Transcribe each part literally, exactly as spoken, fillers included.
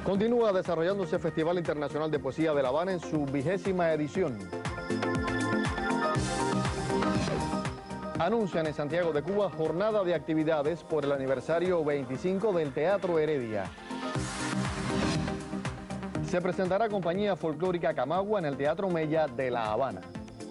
Continúa desarrollándose el Festival Internacional de Poesía de La Habana en su vigésima edición. Anuncian en Santiago de Cuba jornada de actividades por el aniversario veinticinco del Teatro Heredia. Se presentará compañía folclórica Camagua en el Teatro Mella de La Habana.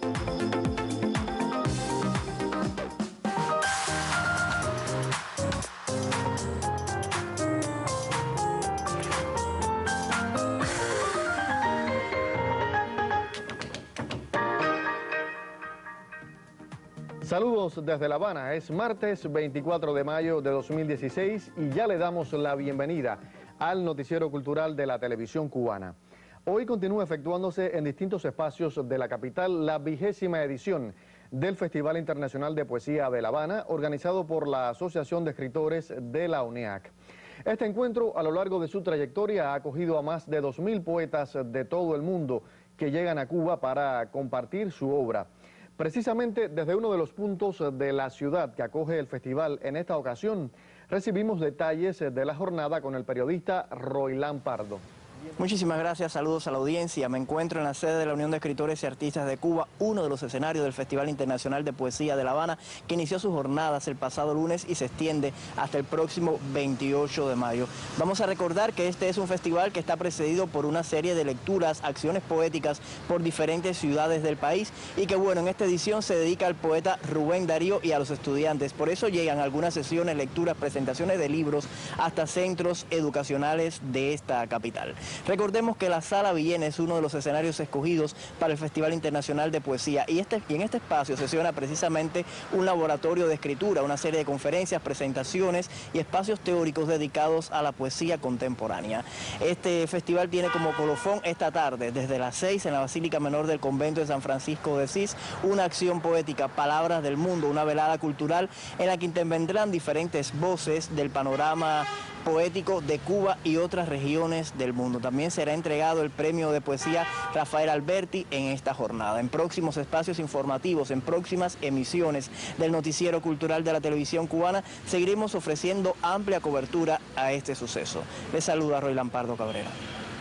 Saludos desde La Habana, es martes veinticuatro de mayo de dos mil dieciséis y ya le damos la bienvenida al noticiero cultural de la televisión cubana. Hoy continúa efectuándose en distintos espacios de la capital la vigésima edición del Festival Internacional de Poesía de La Habana, organizado por la Asociación de Escritores de la U N E A C. Este encuentro, a lo largo de su trayectoria, ha acogido a más de dos mil poetas de todo el mundo que llegan a Cuba para compartir su obra. Precisamente desde uno de los puntos de la ciudad que acoge el festival en esta ocasión, recibimos detalles de la jornada con el periodista Roilán Pardo. Muchísimas gracias, saludos a la audiencia. Me encuentro en la sede de la Unión de Escritores y Artistas de Cuba, uno de los escenarios del Festival Internacional de Poesía de La Habana, que inició sus jornadas el pasado lunes y se extiende hasta el próximo veintiocho de mayo. Vamos a recordar que este es un festival que está precedido por una serie de lecturas, acciones poéticas por diferentes ciudades del país y que, bueno, en esta edición se dedica al poeta Rubén Darío y a los estudiantes. Por eso llegan algunas sesiones, lecturas, presentaciones de libros hasta centros educacionales de esta capital. Recordemos que la Sala Villena es uno de los escenarios escogidos para el Festival Internacional de Poesía y, este, y en este espacio sesiona precisamente un laboratorio de escritura, una serie de conferencias, presentaciones y espacios teóricos dedicados a la poesía contemporánea. Este festival tiene como colofón esta tarde, desde las seis en la Basílica Menor del Convento de San Francisco de Asís, una acción poética, Palabras del Mundo, una velada cultural en la que intervendrán diferentes voces del panorama poético de Cuba y otras regiones del mundo. También será entregado el premio de poesía Rafael Alberti en esta jornada. En próximos espacios informativos, en próximas emisiones del noticiero cultural de la televisión cubana, seguiremos ofreciendo amplia cobertura a este suceso. Les saluda Roilán Pardo Cabrera.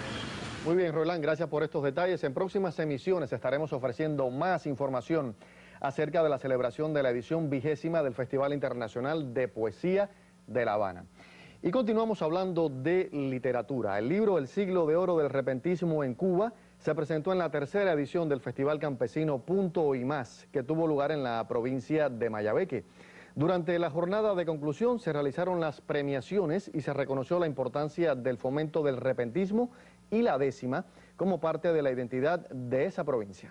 Muy bien, Roilán, gracias por estos detalles. En próximas emisiones estaremos ofreciendo más información acerca de la celebración de la edición vigésima del Festival Internacional de Poesía de La Habana. Y continuamos hablando de literatura. El libro El siglo de oro del repentismo en Cuba se presentó en la tercera edición del Festival Campesino Punto y Más, que tuvo lugar en la provincia de Mayabeque. Durante la jornada de conclusión se realizaron las premiaciones y se reconoció la importancia del fomento del repentismo y la décima como parte de la identidad de esa provincia.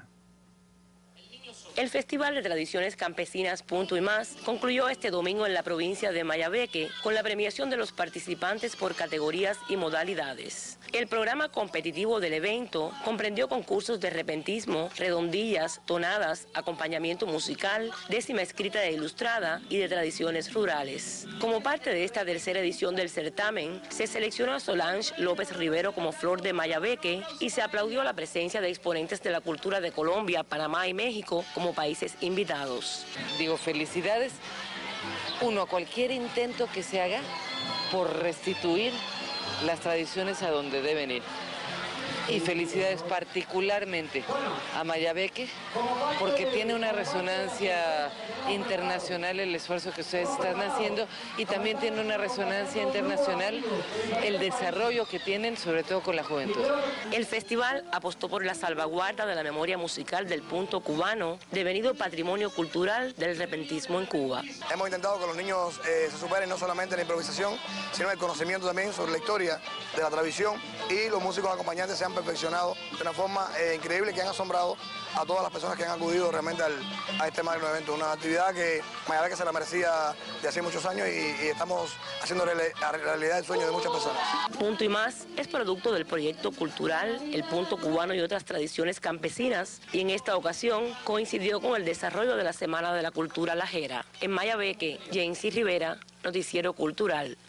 El Festival de Tradiciones Campesinas Punto y Más concluyó este domingo en la provincia de Mayabeque con la premiación de los participantes por categorías y modalidades. El programa competitivo del evento comprendió concursos de repentismo, redondillas, tonadas, acompañamiento musical, décima escrita e ilustrada y de tradiciones rurales. Como parte de esta tercera edición del certamen, se seleccionó a Solange López Rivero como Flor de Mayabeque y se aplaudió la presencia de exponentes de la cultura de Colombia, Panamá y México como países invitados. Digo, felicidades, uno, a cualquier intento que se haga por restituir las tradiciones a donde deben ir. Y felicidades particularmente a Mayabeque, porque tiene una resonancia internacional el esfuerzo que ustedes están haciendo y también tiene una resonancia internacional el desarrollo que tienen, sobre todo con la juventud. El festival apostó por la salvaguarda de la memoria musical del punto cubano, devenido patrimonio cultural del repentismo en Cuba. Hemos intentado que los niños eh, se superen no solamente en la improvisación, sino en el conocimiento también sobre la historia de la tradición, y los músicos acompañantes se han perfeccionado de una forma eh, increíble que han asombrado a todas las personas que han acudido realmente al, a este magno evento. Una actividad que Mayabeque se la merecía de hace muchos años y, y estamos haciendo realidad el sueño de muchas personas. Punto y Más es producto del proyecto cultural El Punto Cubano y otras tradiciones campesinas y en esta ocasión coincidió con el desarrollo de la Semana de la Cultura Lajera. En Mayabeque, Jency Rivera, Noticiero Cultural.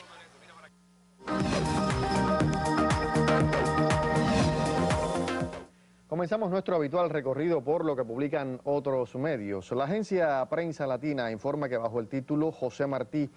Comenzamos nuestro habitual recorrido por lo que publican otros medios. La agencia Prensa Latina informa que bajo el título José Martí,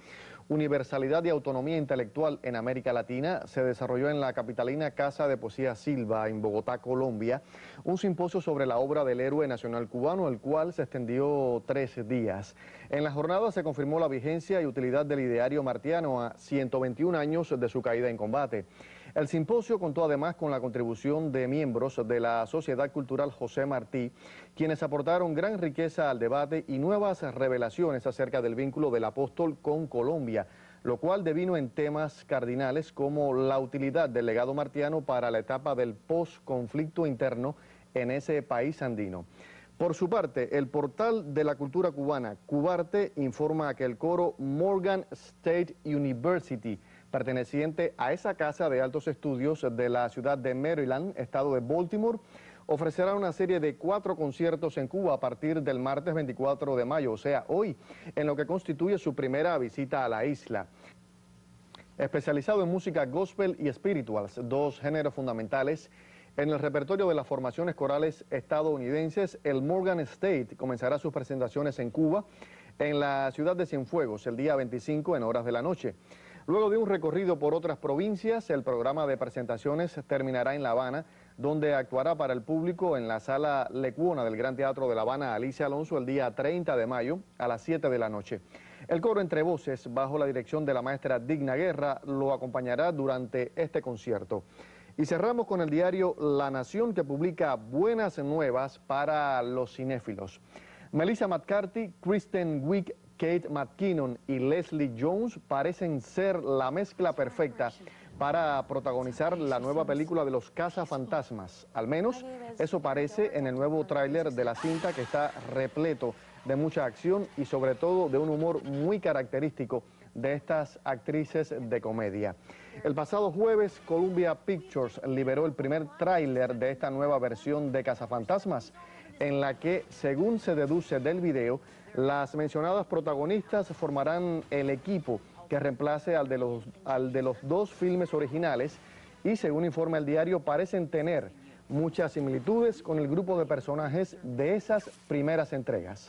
Universalidad y Autonomía Intelectual en América Latina se desarrolló en la capitalina Casa de Poesía Silva, en Bogotá, Colombia, un simposio sobre la obra del héroe nacional cubano, el cual se extendió tres días. En la jornada se confirmó la vigencia y utilidad del ideario martiano a ciento veintiún años de su caída en combate. El simposio contó además con la contribución de miembros de la Sociedad Cultural José Martí, quienes aportaron gran riqueza al debate y nuevas revelaciones acerca del vínculo del apóstol con Colombia, lo cual devino en temas cardinales como la utilidad del legado martiano para la etapa del post-conflicto interno en ese país andino. Por su parte, el portal de la cultura cubana, Cubarte, informa que el coro Morgan State University, perteneciente a esa casa de altos estudios de la ciudad de Maryland, estado de Baltimore, ofrecerá una serie de cuatro conciertos en Cuba a partir del martes veinticuatro de mayo, o sea, hoy, en lo que constituye su primera visita a la isla. Especializado en música gospel y spirituals, dos géneros fundamentales en el repertorio de las formaciones corales estadounidenses, el Morgan State comenzará sus presentaciones en Cuba, en la ciudad de Cienfuegos, el día veinticinco en horas de la noche. Luego de un recorrido por otras provincias, el programa de presentaciones terminará en La Habana, donde actuará para el público en la Sala Lecuona del Gran Teatro de La Habana Alicia Alonso el día treinta de mayo a las siete de la noche. El coro Entre Voces, bajo la dirección de la maestra Digna Guerra, lo acompañará durante este concierto. Y cerramos con el diario La Nación, que publica buenas nuevas para los cinéfilos. Melissa McCarthy, Kristen Wiig, Kate McKinnon y Leslie Jones parecen ser la mezcla perfecta para protagonizar la nueva película de los cazafantasmas. Al menos eso parece en el nuevo tráiler de la cinta, que está repleto de mucha acción y sobre todo de un humor muy característico de estas actrices de comedia. El pasado jueves, Columbia Pictures liberó el primer tráiler de esta nueva versión de Cazafantasmas, en la que, según se deduce del video, las mencionadas protagonistas formarán el equipo que reemplace al de los, al de los dos filmes originales y, según informa el diario, parecen tener muchas similitudes con el grupo de personajes de esas primeras entregas.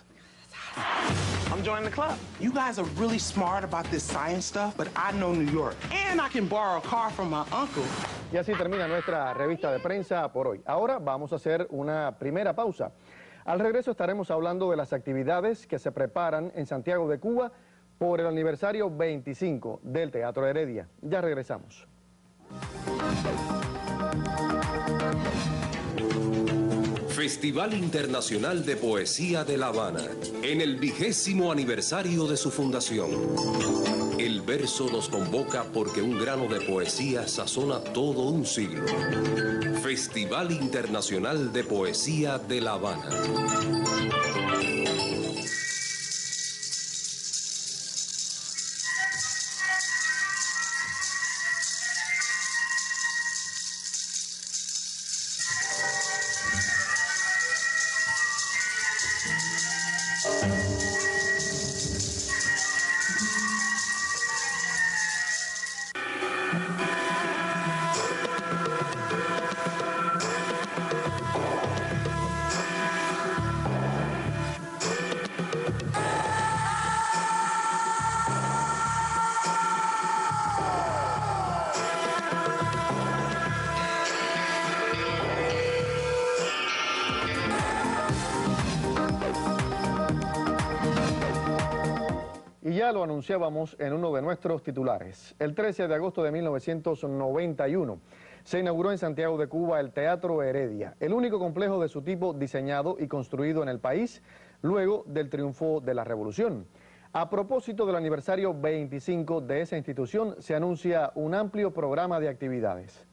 I'm joining the club. You guys are really smart about this science stuff, but I know New York, and I can borrow a car from my uncle. Y así termina nuestra revista de prensa por hoy. Ahora vamos a hacer una primera pausa. Al regreso estaremos hablando de las actividades que se preparan en Santiago de Cuba por el aniversario veinticinco del Teatro Heredia. Ya regresamos. Festival Internacional de Poesía de La Habana, en el vigésimo aniversario de su fundación. El verso nos convoca porque un grano de poesía sazona todo un siglo. Festival Internacional de Poesía de La Habana. Y ya lo anunciábamos en uno de nuestros titulares. El trece de agosto de mil novecientos noventa y uno se inauguró en Santiago de Cuba el Teatro Heredia, el único complejo de su tipo diseñado y construido en el país luego del triunfo de la Revolución. A propósito del aniversario veinticinco de esa institución, se anuncia un amplio programa de actividades.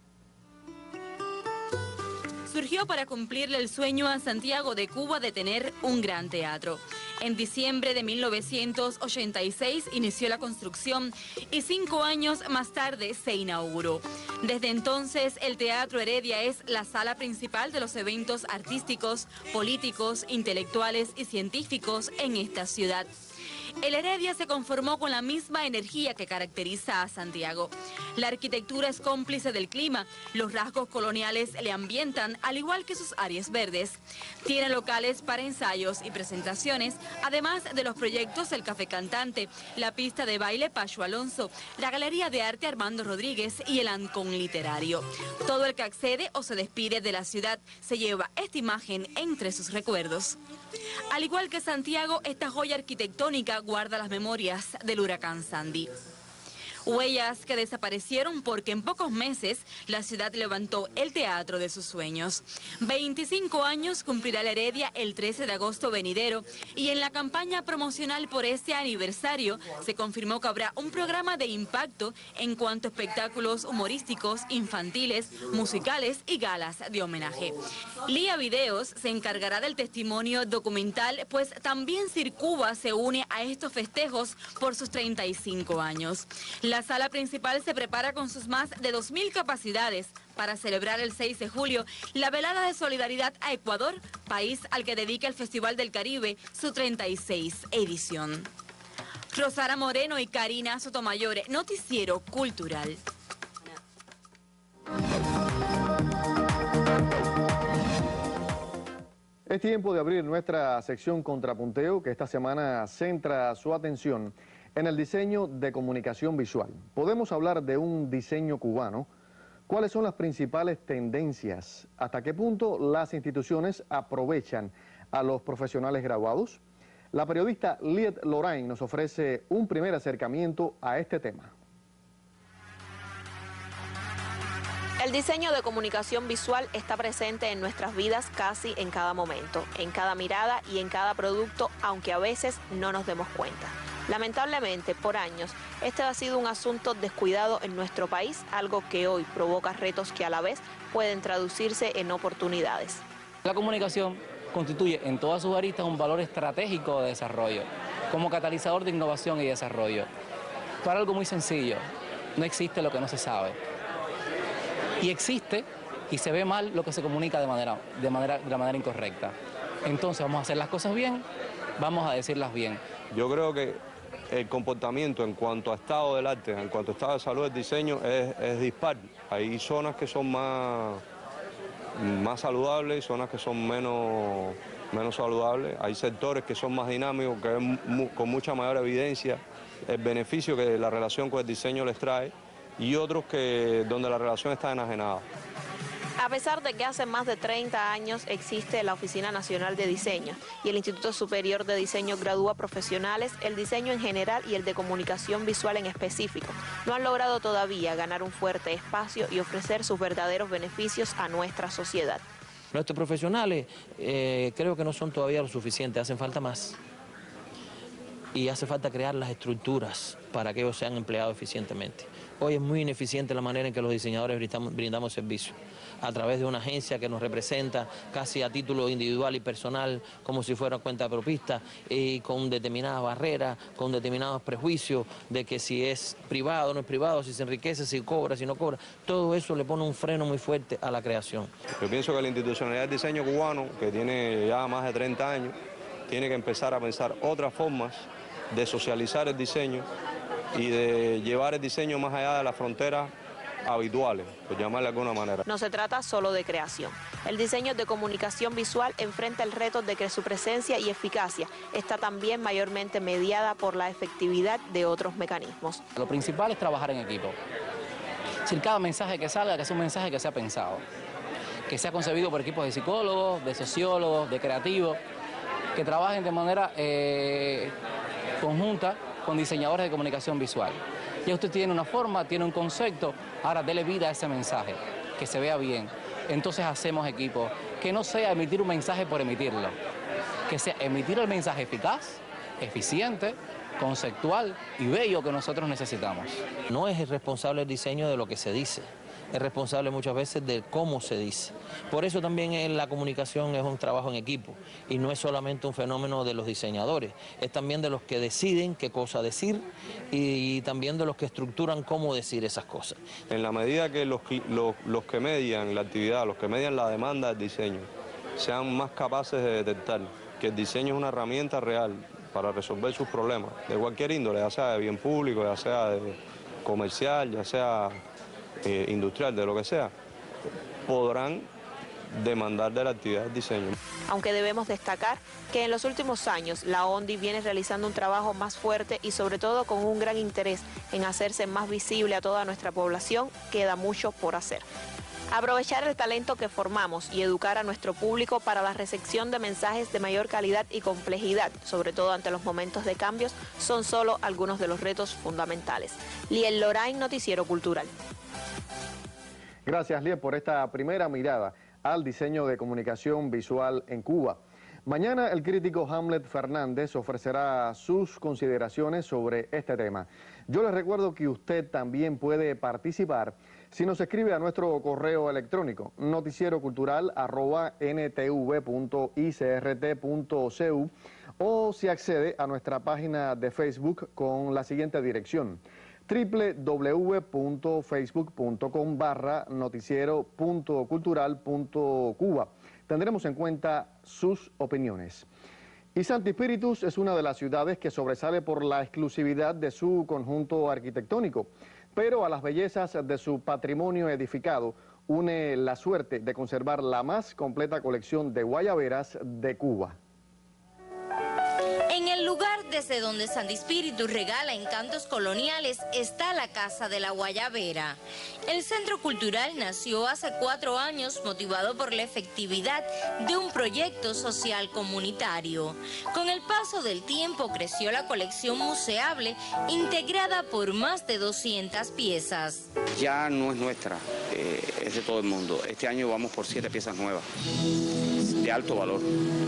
Surgió para cumplirle el sueño a Santiago de Cuba de tener un gran teatro. En diciembre de mil novecientos ochenta y seis inició la construcción y cinco años más tarde se inauguró. Desde entonces, el Teatro Heredia es la sala principal de los eventos artísticos, políticos, intelectuales y científicos en esta ciudad. el Heredia se conformó con la misma energía que caracteriza a Santiago. La arquitectura es cómplice del clima, los rasgos coloniales le ambientan, al igual que sus áreas verdes. Tiene locales para ensayos y presentaciones, además de los proyectos El Café Cantante, la pista de baile Pacho Alonso, la Galería de Arte Armando Rodríguez y el Ancón Literario. Todo el que accede o se despide de la ciudad se lleva esta imagen entre sus recuerdos. Al igual que Santiago, esta joya arquitectónica guarda las memorias del huracán Sandy. Huellas que desaparecieron porque en pocos meses la ciudad levantó el teatro de sus sueños. veinticinco años cumplirá la Heredia el trece de agosto venidero y en la campaña promocional por este aniversario se confirmó que habrá un programa de impacto en cuanto a espectáculos humorísticos, infantiles, musicales y galas de homenaje. Lía Videos se encargará del testimonio documental, pues también Circuba se une a estos festejos por sus treinta y cinco años. La sala principal se prepara con sus más de dos mil capacidades para celebrar el seis de julio la velada de solidaridad a Ecuador, país al que dedica el Festival del Caribe su treinta y seis edición. Rosara Moreno y Karina Sotomayor, Noticiero Cultural. Es tiempo de abrir nuestra sección Contrapunteo, que esta semana centra su atención en el diseño de comunicación visual. Podemos hablar de un diseño cubano. ¿Cuáles son las principales tendencias? ¿Hasta qué punto las instituciones aprovechan a los profesionales graduados? La periodista Liet Lorraine nos ofrece un primer acercamiento a este tema. El diseño de comunicación visual está presente en nuestras vidas casi en cada momento, en cada mirada y en cada producto, aunque a veces no nos demos cuenta. Lamentablemente, por años, este ha sido un asunto descuidado en nuestro país, algo que hoy provoca retos que a la vez pueden traducirse en oportunidades. La comunicación constituye en todas sus aristas un valor estratégico de desarrollo, como catalizador de innovación y desarrollo. Para algo muy sencillo, no existe lo que no se sabe. Y existe y se ve mal lo que se comunica de manera, de manera, de la manera incorrecta. Entonces vamos a hacer las cosas bien, vamos a decirlas bien. Yo creo que el comportamiento en cuanto a estado del arte, en cuanto a estado de salud del diseño es, es dispar. Hay zonas que son más, más saludables, zonas que son menos, menos saludables. Hay sectores que son más dinámicos, que ven con mucha mayor evidencia el beneficio que la relación con el diseño les trae, y otros que donde la relación está enajenada. A pesar de que hace más de treinta años existe la Oficina Nacional de Diseño y el Instituto Superior de Diseño gradúa profesionales, el diseño en general y el de comunicación visual en específico no han logrado todavía ganar un fuerte espacio y ofrecer sus verdaderos beneficios a nuestra sociedad. Nuestros profesionales eh, creo que no son todavía lo suficiente, hacen falta más. Y hace falta crear las estructuras para que ellos sean empleados eficientemente. Hoy es muy ineficiente la manera en que los diseñadores brindamos, brindamos servicio, a través de una agencia que nos representa casi a título individual y personal, como si fuera cuenta propista, y con determinadas barreras, con determinados prejuicios de que si es privado o no es privado, si se enriquece, si cobra, si no cobra. Todo eso le pone un freno muy fuerte a la creación. Yo pienso que la institucionalidad del diseño cubano, que tiene ya más de treinta años, tiene que empezar a pensar otras formas de socializar el diseño y de llevar el diseño más allá de las fronteras habituales, por llamarle de alguna manera. No se trata solo de creación. El diseño de comunicación visual enfrenta el reto de que su presencia y eficacia está también mayormente mediada por la efectividad de otros mecanismos. Lo principal es trabajar en equipo. Es decir, cada mensaje que salga, que sea un mensaje que sea pensado, que sea concebido por equipos de psicólogos, de sociólogos, de creativos, que trabajen de manera eh, conjunta con diseñadores de comunicación visual. Ya usted tiene una forma, tiene un concepto, ahora dele vida a ese mensaje, que se vea bien. Entonces hacemos equipo, que no sea emitir un mensaje por emitirlo, que sea emitir el mensaje eficaz, eficiente, conceptual y bello que nosotros necesitamos. No es el responsable el diseño de lo que se dice, es responsable muchas veces de cómo se dice. Por eso también en la comunicación es un trabajo en equipo y no es solamente un fenómeno de los diseñadores, es también de los que deciden qué cosa decir y también de los que estructuran cómo decir esas cosas. En la medida que los, los, los que median la actividad, los que median la demanda del diseño, sean más capaces de detectar que el diseño es una herramienta real para resolver sus problemas, de cualquier índole, ya sea de bien público, ya sea de comercial, ya sea eh, industrial, de lo que sea, podrán demandar de la actividad del diseño. Aunque debemos destacar que en los últimos años la ONDI viene realizando un trabajo más fuerte y sobre todo con un gran interés en hacerse más visible a toda nuestra población, queda mucho por hacer. Aprovechar el talento que formamos y educar a nuestro público para la recepción de mensajes de mayor calidad y complejidad, sobre todo ante los momentos de cambios, son solo algunos de los retos fundamentales. Liel Lorain, Noticiero Cultural. Gracias, Liel, por esta primera mirada al diseño de comunicación visual en Cuba. Mañana el crítico Hamlet Fernández ofrecerá sus consideraciones sobre este tema. Yo les recuerdo que usted también puede participar si nos escribe a nuestro correo electrónico noticierocultural arroba n t v punto i c r t punto c u o si accede a nuestra página de Facebook con la siguiente dirección: w w w punto facebook punto com barra noticiero punto cultural punto cuba. Tendremos en cuenta sus opiniones. Y Santi Spíritus es una de las ciudades que sobresale por la exclusividad de su conjunto arquitectónico, pero a las bellezas de su patrimonio edificado une la suerte de conservar la más completa colección de guayaberas de Cuba. En el lugar desde donde Santi Spíritus regala encantos coloniales está la Casa de la Guayabera. El centro cultural nació hace cuatro años motivado por la efectividad de un proyecto social comunitario. Con el paso del tiempo creció la colección museable integrada por más de doscientas piezas. Ya no es nuestra, eh, es de todo el mundo. Este año vamos por siete piezas nuevas de alto valor.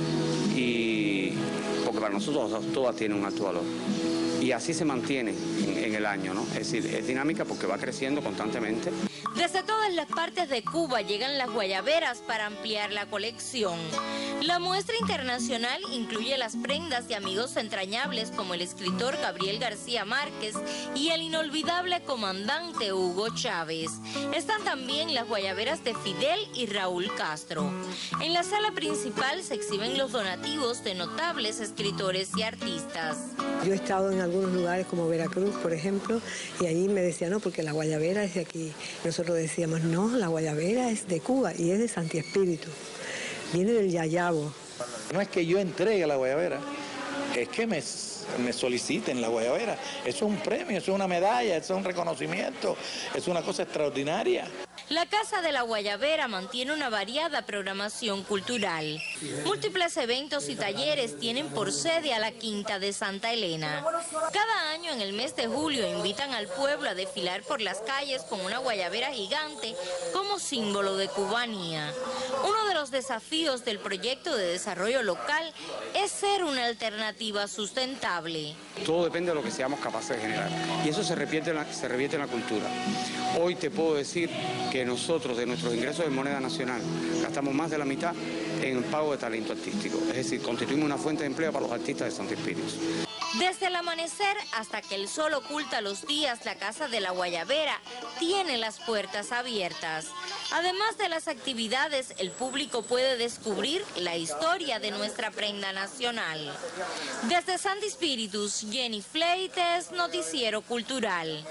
Y porque para nosotros todas tienen un alto valor. Y así se mantiene en, en el año, ¿no? Es decir, es dinámica porque va creciendo constantemente. Desde todas las partes de Cuba llegan las guayaberas para ampliar la colección. La muestra internacional incluye las prendas de amigos entrañables como el escritor Gabriel García Márquez y el inolvidable comandante Hugo Chávez. Están también las guayaberas de Fidel y Raúl Castro. En la sala principal se exhiben los donativos de notables escritores y artistas. Yo he estado en algunos lugares como Veracruz, por ejemplo, y allí me decían, no, porque la guayabera es de aquí. Nosotros decíamos, no, la guayabera es de Cuba y es de Santi Spíritus. Viene del Yayabo. No es que yo entregue la guayabera, es que me, me soliciten la guayabera. Eso es un premio, eso es una medalla, eso es un reconocimiento, es una cosa extraordinaria. La Casa de la Guayabera mantiene una variada programación cultural. Múltiples eventos y talleres tienen por sede a la Quinta de Santa Elena. Cada año en el mes de julio invitan al pueblo a desfilar por las calles con una guayabera gigante como símbolo de cubanía. Uno de los desafíos del proyecto de desarrollo local es ser una alternativa sustentable. Todo depende de lo que seamos capaces de generar. Y eso se revierte en la, se revierte en la cultura. Hoy te puedo decir que nosotros, de nuestros ingresos de moneda nacional, gastamos más de la mitad en el pago de talento artístico. Es decir, constituimos una fuente de empleo para los artistas de Santi Spíritus. Desde el amanecer hasta que el sol oculta los días, la Casa de la Guayabera tiene las puertas abiertas. Además de las actividades, el público puede descubrir la historia de nuestra prenda nacional. Desde Santi Spíritus, Jenny Fleites, Noticiero Cultural.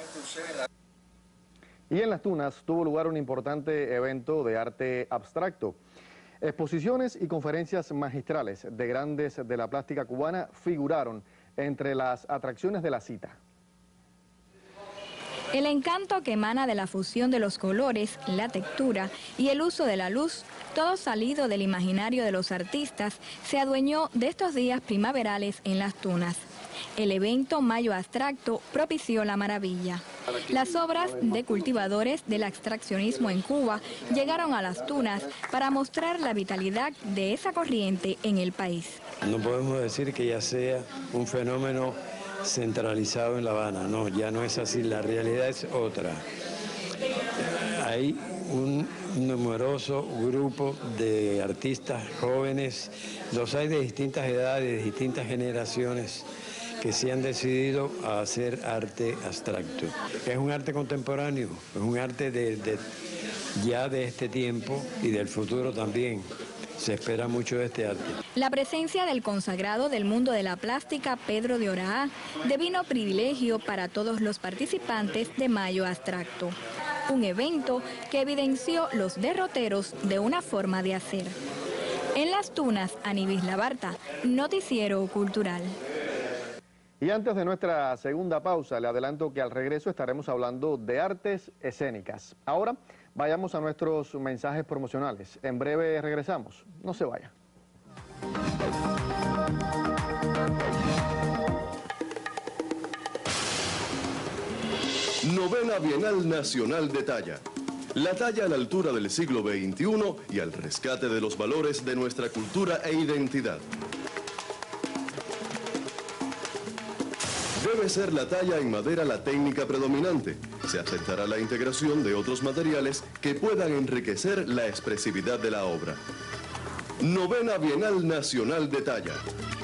Y en Las Tunas tuvo lugar un importante evento de arte abstracto. Exposiciones y conferencias magistrales de grandes de la plástica cubana figuraron entre las atracciones de la cita. El encanto que emana de la fusión de los colores, la textura y el uso de la luz, todo salido del imaginario de los artistas, se adueñó de estos días primaverales en Las Tunas. El evento Mayo Abstracto propició la maravilla. Las obras de cultivadores del abstraccionismo en Cuba llegaron a Las Tunas para mostrar la vitalidad de esa corriente en el país. No podemos decir que ya sea un fenómeno centralizado en La Habana, no, ya no es así, la realidad es otra. Hay un numeroso grupo de artistas jóvenes, los hay de distintas edades, de distintas generaciones, que se han decidido a hacer arte abstracto. Es un arte contemporáneo, es un arte de, de, ya de este tiempo y del futuro también. se espera mucho de este arte. La presencia del consagrado del mundo de la plástica, Pedro de Oraa, devino privilegio para todos los participantes de Mayo Abstracto. Un evento que evidenció los derroteros de una forma de hacer. En Las Tunas, Anibis Labarta, Noticiero Cultural. Y antes de nuestra segunda pausa, le adelanto que al regreso estaremos hablando de artes escénicas. Ahora vayamos a nuestros mensajes promocionales. En breve regresamos. No se vaya. Novena Bienal Nacional de Talla. La talla a la altura del siglo veintiuno y al rescate de los valores de nuestra cultura e identidad. Debe ser la talla en madera la técnica predominante. Se aceptará la integración de otros materiales que puedan enriquecer la expresividad de la obra. Novena Bienal Nacional de Talla.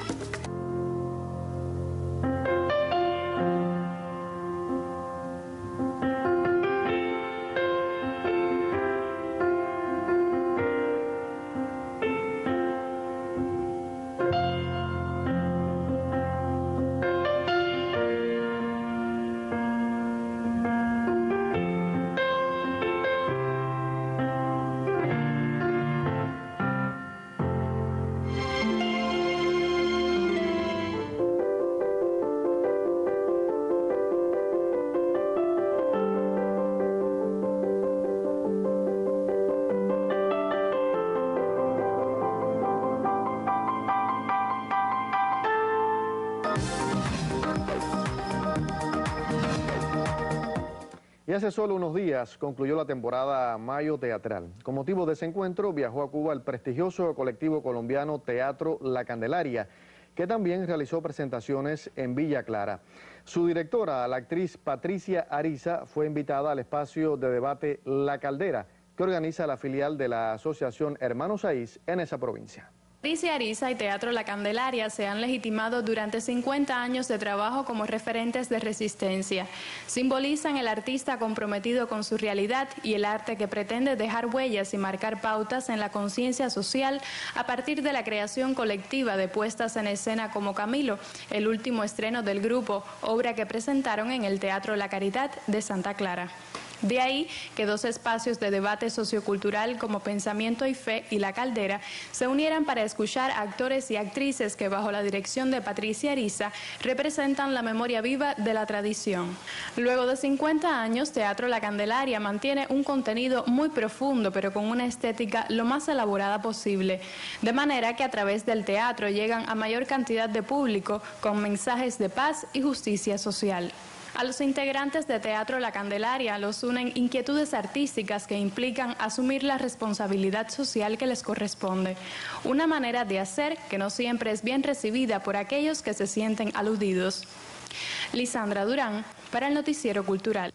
Y hace solo unos días concluyó la temporada Mayo Teatral. Con motivo de ese encuentro viajó a Cuba el prestigioso colectivo colombiano Teatro La Candelaria, que también realizó presentaciones en Villa Clara. Su directora, la actriz Patricia Ariza, fue invitada al espacio de debate La Caldera, que organiza la filial de la Asociación Hermanos Saiz en esa provincia. Patricia Ariza y Teatro La Candelaria se han legitimado durante cincuenta años de trabajo como referentes de resistencia. Simbolizan el artista comprometido con su realidad y el arte que pretende dejar huellas y marcar pautas en la conciencia social a partir de la creación colectiva de puestas en escena como Camilo, el último estreno del grupo, obra que presentaron en el Teatro La Caridad de Santa Clara. De ahí que dos espacios de debate sociocultural como Pensamiento y Fe y La Caldera se unieran para escuchar a actores y actrices que bajo la dirección de Patricia Ariza representan la memoria viva de la tradición. Luego de cincuenta años, Teatro La Candelaria mantiene un contenido muy profundo pero con una estética lo más elaborada posible, de manera que a través del teatro llegan a mayor cantidad de público con mensajes de paz y justicia social. A los integrantes de Teatro La Candelaria los unen inquietudes artísticas que implican asumir la responsabilidad social que les corresponde, una manera de hacer que no siempre es bien recibida por aquellos que se sienten aludidos. Lisandra Durán, para el Noticiero Cultural.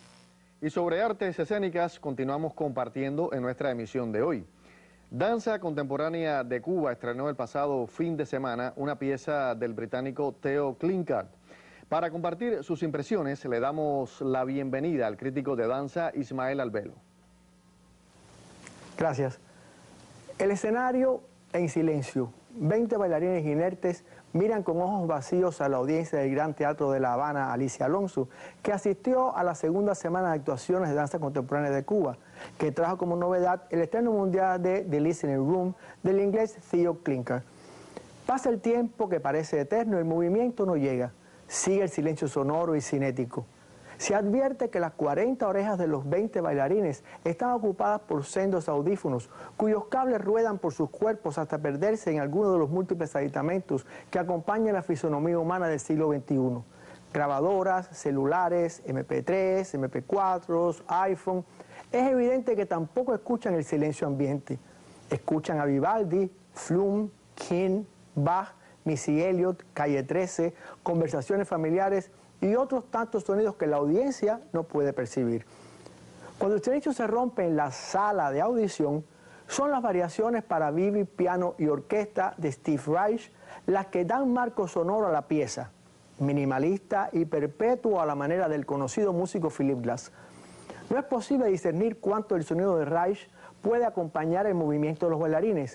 Y sobre artes escénicas continuamos compartiendo en nuestra emisión de hoy. Danza Contemporánea de Cuba estrenó el pasado fin de semana una pieza del británico Theo Klinkert. Para compartir sus impresiones, le damos la bienvenida al crítico de danza Ismael Albelo. Gracias. El escenario en silencio. veinte bailarines inertes miran con ojos vacíos a la audiencia del Gran Teatro de La Habana, Alicia Alonso, que asistió a la segunda semana de actuaciones de danza contemporánea de Cuba, que trajo como novedad el estreno mundial de The Listening Room del inglés Theo Klinkert. Pasa el tiempo que parece eterno, el movimiento no llega. Sigue el silencio sonoro y cinético. Se advierte que las cuarenta orejas de los veinte bailarines están ocupadas por sendos audífonos, cuyos cables ruedan por sus cuerpos hasta perderse en alguno de los múltiples aditamentos que acompañan la fisonomía humana del siglo veintiuno. Grabadoras, celulares, eme pe tres, eme pe cuatro, iPhone. Es evidente que tampoco escuchan el silencio ambiente. Escuchan a Vivaldi, Flum, King, Bach, Missy Elliott, Calle trece, conversaciones familiares y otros tantos sonidos que la audiencia no puede percibir. Cuando el silencio se rompe en la sala de audición, son las variaciones para violín, piano y orquesta de Steve Reich las que dan marco sonoro a la pieza, minimalista y perpetuo a la manera del conocido músico Philip Glass. No es posible discernir cuánto el sonido de Reich puede acompañar el movimiento de los bailarines.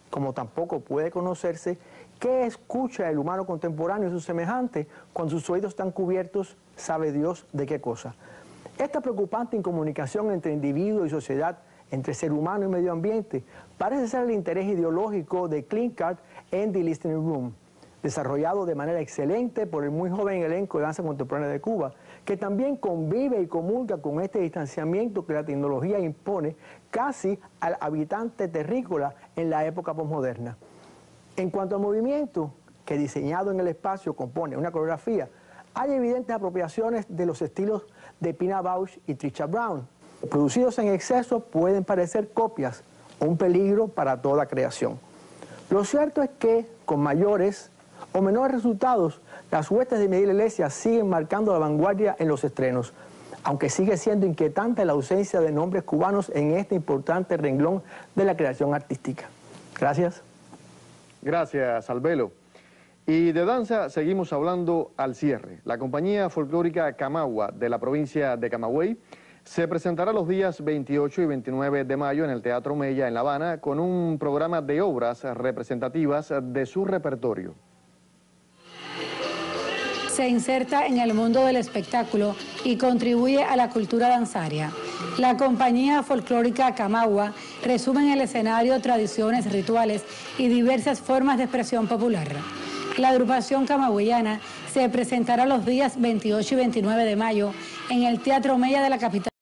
como tampoco puede conocerse qué escucha el humano contemporáneo y sus semejantes cuando sus oídos están cubiertos, sabe Dios de qué cosa. Esta preocupante incomunicación entre individuo y sociedad, entre ser humano y medio ambiente, parece ser el interés ideológico de Klinkert en The Listening Room, desarrollado de manera excelente por el muy joven elenco de danza contemporánea de Cuba, que también convive y comulga con este distanciamiento que la tecnología impone casi al habitante terrícola en la época posmoderna. En cuanto al movimiento, que diseñado en el espacio compone una coreografía, hay evidentes apropiaciones de los estilos de Pina Bausch y Trisha Brown. Producidos en exceso pueden parecer copias, un peligro para toda creación. Lo cierto es que, con mayores o menores resultados, las huestes de Miguel Iglesias siguen marcando la vanguardia en los estrenos, aunque sigue siendo inquietante la ausencia de nombres cubanos en este importante renglón de la creación artística. Gracias. Gracias, Albelo. Y de danza seguimos hablando al cierre. La compañía folclórica Camagua de la provincia de Camagüey se presentará los días veintiocho y veintinueve de mayo en el Teatro Mella en La Habana con un programa de obras representativas de su repertorio. Se inserta en el mundo del espectáculo y contribuye a la cultura danzaria. La compañía folclórica Camagua resume en el escenario tradiciones, rituales y diversas formas de expresión popular. La agrupación camagüeyana se presentará los días veintiocho y veintinueve de mayo en el Teatro Mella de la capital.